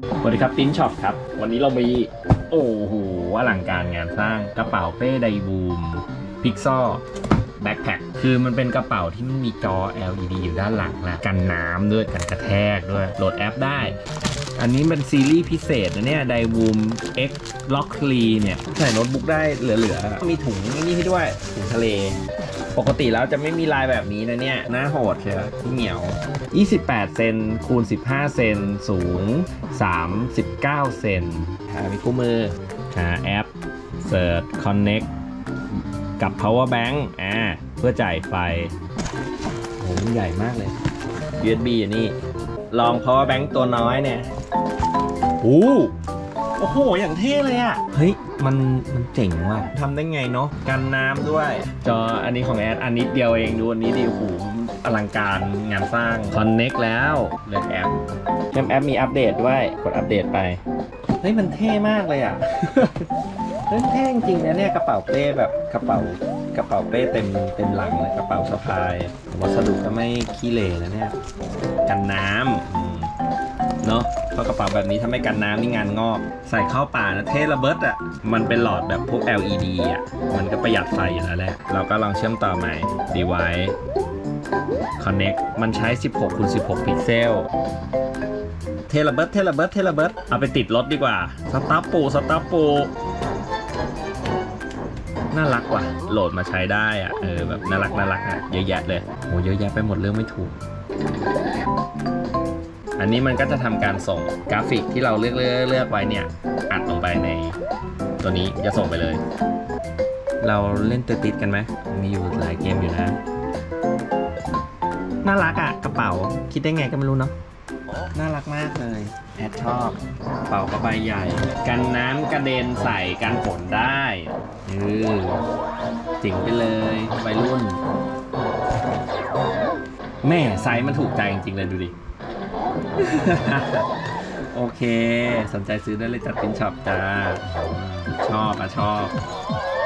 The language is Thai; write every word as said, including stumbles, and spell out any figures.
สวัสดีครับติ้นช็อปครับวันนี้เรามีโอ้โหอลังการงานสร้างกระเป๋าเป้ไดบูมพิกซอแบ็คแพ็คคือมันเป็นกระเป๋าที่มีจอ แอล อี ดี อยู่ด้านหลังนะกันน้ำด้วยกันกระแทกด้วยโหลดแอปได้อันนี้เป็นซีรีส์พิเศษนะเนี่ยไดบูม X Lock เนี่ยใส่โน้ตบุ๊กได้เหลือๆมีถุงนี่ให้ด้วยถุงทะเลปกติแล้วจะไม่มีลายแบบนี้นะเนี่ยหน้าโหดเชียวที่เหนียวยี่สิบแปดเซนคูณสิบห้าเซนสูงสามสิบเก้าเซนหามีคู่มือหาแอป Search Connect กับ power bank อ่าเพื่อจ่ายไฟโหมันใหญ่มากเลย ยู เอส บี อันนี้ลอง power bank ตัวน้อยเนี่ยโอ้โอ้โหอย่างเท่เลยอ่ะเฮ้ยมันมันเจ๋งว่ะทำได้ไงเนาะกันน้ำด้วยจออันนี้ของแอดอันนิดเดียวเองดูอันนี้ดิโอ้โหอลังการงานสร้าง Connect แล้วเลือกแอปแอปแอปมีอัปเดตด้วยกดอัปเดตไปเฮ้ยมันเท่มากเลยอ่ะ เฮ้ยเท่จริงๆนะเนี่ยกระเป๋าเป้แบบกระเป๋ากระเป๋าเป้เต็มเต็มหลังเลยกระเป๋าสะพายวัสดุก็ไม่ขี้เหร่นะเนี่ยกันน้ำเนาะเพราะกระเป๋าแบบนี้ถ้าไม่กันน้ำนี่งานงอกใส่เข้าป่านะเท่ระเบิดอ่ะมันเป็นหลอดแบบพวก แอล อี ดี อ่ะมันก็ประหยัดไฟอยู่แล้วแหละเราก็ลองเชื่อมต่อใหม่ Device Connect มันใช้สิบหกคูณสิบหกพิกเซลเทระเบิดเทระเบิดเทระเบิดเอาไปติดรถดีกว่าสตาร์ปูสตาร์ปูน่ารักว่ะโหลดมาใช้ได้อ่ะเออแบบน่ารักน่ารักอ่ะเยอะแยะเลยโหเยอะแยะไปหมดเรื่องไม่ถูกอันนี้มันก็จะทำการส่งกราฟิกที่เราเลือกเลือกเลือกไว้เนี่ยอัดลงไปในตัวนี้จะส่งไปเลยเราเล่นติดๆกันไหมมีอยู่หลายเกมอยู่นะน่ารักอ่ะกระเป๋าคิดได้ไงก็ไม่รู้เนาะน่ารักมากเลยแอดชอบกระเป๋ากระใบใหญ่กันน้ำกระเด็นใส่กันฝนได้เออจิ๋งไปเลยวัยรุ่นแม่ไซส์มันถูกใจจริงๆเลยดูดิ โอเคสนใจซื้อได้เลยจากติ้นช็อปจ้าชอบอ่ะชอบ